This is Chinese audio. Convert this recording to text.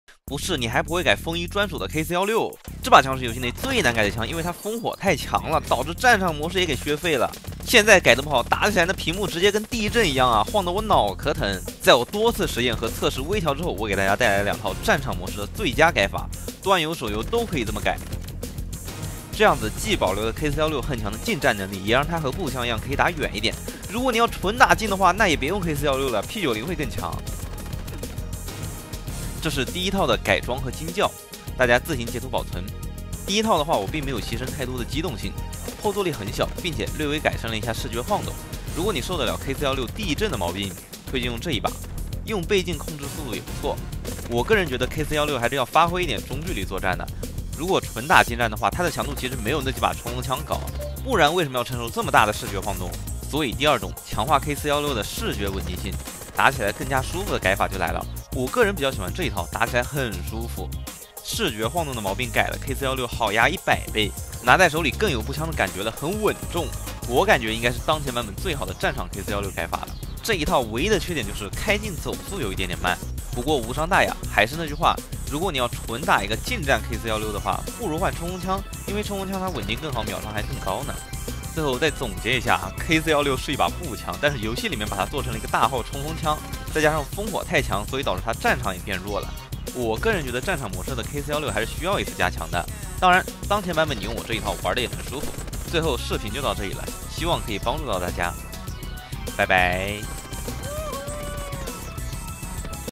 不是，你还不会改风衣专属的 KC16，这把枪是游戏内最难改的枪，因为它烽火太强了，导致战场模式也给削废了。现在改的不好，打起来那屏幕直接跟地震一样啊，晃得我脑壳疼。在我多次实验和测试微调之后，我给大家带来了2套战场模式的最佳改法，端游、手游都可以这么改。这样子既保留了 KC16很强的近战能力，也让它和步枪一样可以打远一点。如果你要纯打近的话，那也别用 KC16了 ，P90会更强。这是第一套的改装和精教，大家自行截图保存。第一套的话，我并没有牺牲太多的机动性，后坐力很小，并且略微改善了一下视觉晃动。如果你受得了 KC16地震的毛病，推荐用这一把，用倍镜控制速度也不错。我个人觉得 KC16还是要发挥一点中距离作战的。如果纯打近战的话，它的强度其实没有那几把冲锋枪高，不然为什么要承受这么大的视觉晃动？所以第二种强化 KC16的视觉稳定性，打起来更加舒服的改法就来了。我个人比较喜欢这一套，打起来很舒服。视觉晃动的毛病改了 ，KC16好压100倍，拿在手里更有步枪的感觉了，很稳重。我感觉应该是当前版本最好的战场 KC16改法了。这一套唯一的缺点就是开镜走速有一点点慢，不过无伤大雅。还是那句话，如果你要纯打一个近战 KC16的话，不如换冲锋枪，因为冲锋枪它稳定更好，秒伤还更高呢。最后再总结一下 ，KC16是一把步枪，但是游戏里面把它做成了一个大号冲锋枪，再加上烽火太强，所以导致它战场也变弱了。我个人觉得战场模式的 KC16还是需要一次加强的。当然，当前版本你用我这一套玩的也很舒服。最后视频就到这里了，希望可以帮助到大家，拜拜。